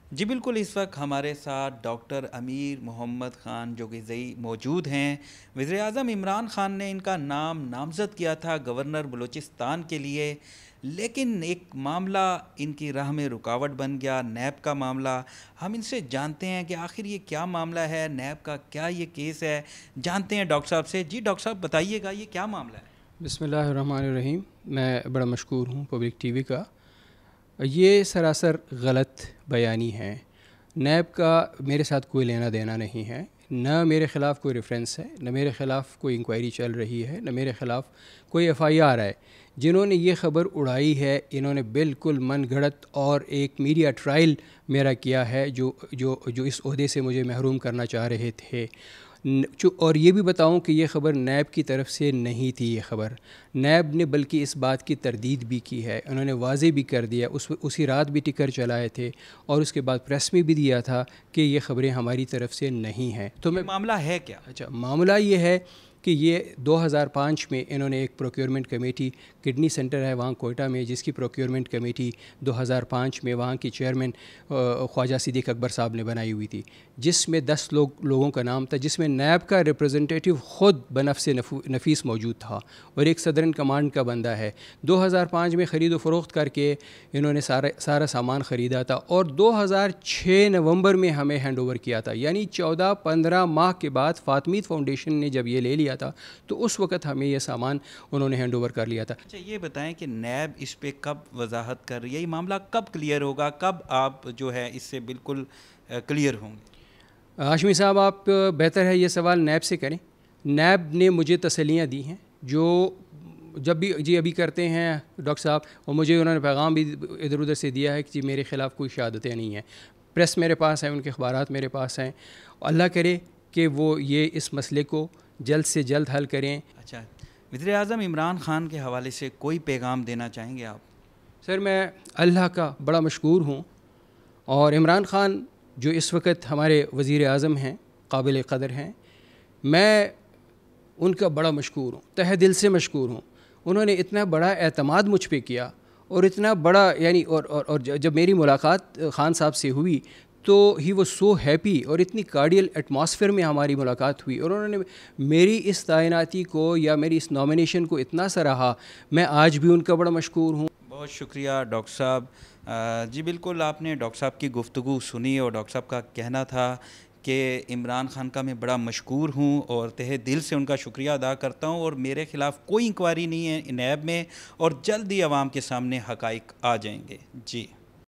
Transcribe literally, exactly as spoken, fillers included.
جی بالکل، اس وقت ہمارے ساتھ ڈاکٹر امیر محمد خان جوگزئی موجود ہیں۔ وزیر اعظم عمران خان نے ان کا نام نامزد کیا تھا گورنر بلوچستان کے لیے، لیکن ایک معاملہ ان کی راہ میں رکاوٹ بن گیا، نیب کا معاملہ۔ ہم ان سے جانتے ہیں کہ آخر یہ کیا معاملہ ہے، نیب کا کیا یہ کیس ہے، جانتے ہیں ڈاکٹر صاحب سے۔ جی ڈاکٹر صاحب بتائیے گا، یہ کیا معاملہ ہے؟ بسم اللہ الرحمن الرحیم۔ میں بڑا مشکور ہوں پبلک ٹی وی کا۔ یہ سراسر غلط بیانی ہے۔ نیب کا میرے ساتھ کوئی لینا دینا نہیں ہے، نہ میرے خلاف کوئی ریفرنس ہے، نہ میرے خلاف کوئی انکوائری چل رہی ہے، نہ میرے خلاف کوئی ایف آئی آر ہے۔ جنہوں نے یہ خبر اڑائی ہے انہوں نے بالکل من گھڑت اور ایک میڈیا ٹرائل میرا کیا ہے، جو جو جو اس عہدے سے مجھے محروم کرنا چاہ رہے تھے۔ اور یہ بھی بتاؤں کہ یہ خبر نیب کی طرف سے نہیں تھی۔ یہ خبر نیب نے بلکہ اس بات کی تردید بھی کی ہے، انہوں نے واضح بھی کر دیا، اس اسی رات بھی ٹکر چلائے تھے اور اس کے بعد پریس میں بھی دیا تھا کہ یہ خبریں ہماری طرف سے نہیں ہیں۔ تو میں معاملہ ہے کیا؟ اچھا، معاملہ یہ ہے کہ یہ دو ہزار پانچ میں انہوں نے ایک پروکیورمنٹ کمیٹی، کڈنی سینٹر ہے وہاں کوئٹہ میں، جس کی پروکیورمنٹ کمیٹی دو ہزار پانچ میں وہاں کی چیئرمین خواجہ صدیق اکبر صاحب نے بنائی ہوئی تھی، جس میں دس لوگ لوگوں کا نام تھا، جس میں نیب کا ریپریزنٹیٹیو خود بنفس نفیس موجود تھا اور ایک صدرن کمانڈ کا بندہ ہے۔ دو ہزار پانچ میں خرید و فروخت کر کے انہوں نے سارا سارا سامان خریدا تھا اور دو ہزار چھ نومبر میں ہمیں ہینڈ اوور کیا تھا، یعنی چودہ پندرہ ماہ کے بعد فاطمیت فاؤنڈیشن نے جب یہ لے لیا تھا تو اس وقت ہمیں یہ سامان انہوں نے ہینڈ اوور کر لیا تھا۔ اچھا یہ بتائیں کہ نیب اس پہ کب وضاحت کر رہی ہے، یہ معاملہ کب کلیئر ہوگا، کب آپ جو ہے اس سے بالکل کلیئر ہوں گے؟ ہاشمی صاحب، آپ بہتر ہے یہ سوال نیب سے کریں۔ نیب نے مجھے تسلیاں دی ہیں، جو جب بھی جی ابھی کرتے ہیں ڈاکٹر صاحب، اور مجھے انہوں نے پیغام بھی ادھر ادھر سے دیا ہے کہ جی میرے خلاف کوئی شہادتیں نہیں ہیں، پریس میرے پاس ہیں، ان کے اخبارات میرے پاس ہیں۔ اللہ کرے کہ وہ یہ اس مسئلے کو جلد سے جلد حل کریں۔ اچھا، وزیر اعظم عمران خان کے حوالے سے کوئی پیغام دینا چاہیں گے آپ؟ سر، میں اللہ کا بڑا مشکور ہوں، اور عمران خان جو اس وقت ہمارے وزیر اعظم ہیں، قابل قدر ہیں، میں ان کا بڑا مشکور ہوں، تہہ دل سے مشکور ہوں۔ انہوں نے اتنا بڑا اعتماد مجھ پہ کیا اور اتنا بڑا یعنی اور اور اور جب میری ملاقات خان صاحب سے ہوئی تو ہی واز سو ہیپی، اور اتنی کارڈیل ایٹماسفیئر میں ہماری ملاقات ہوئی، اور انہوں نے میری اس تعیناتی کو یا میری اس نامینیشن کو اتنا سراہا۔ میں آج بھی ان کا بڑا مشکور ہوں۔ بہت شکریہ ڈاکٹر صاحب۔ جی بالکل، آپ نے ڈاکٹر صاحب کی گفتگو سنی اور ڈاکٹر صاحب کا کہنا تھا کہ عمران خان کا میں بڑا مشکور ہوں اور تہہ دل سے ان کا شکریہ ادا کرتا ہوں، اور میرے خلاف کوئی انکوائری نہیں ہے نیب میں، اور جلد ہی عوام کے سامنے حقائق آ جائیں گے۔ جی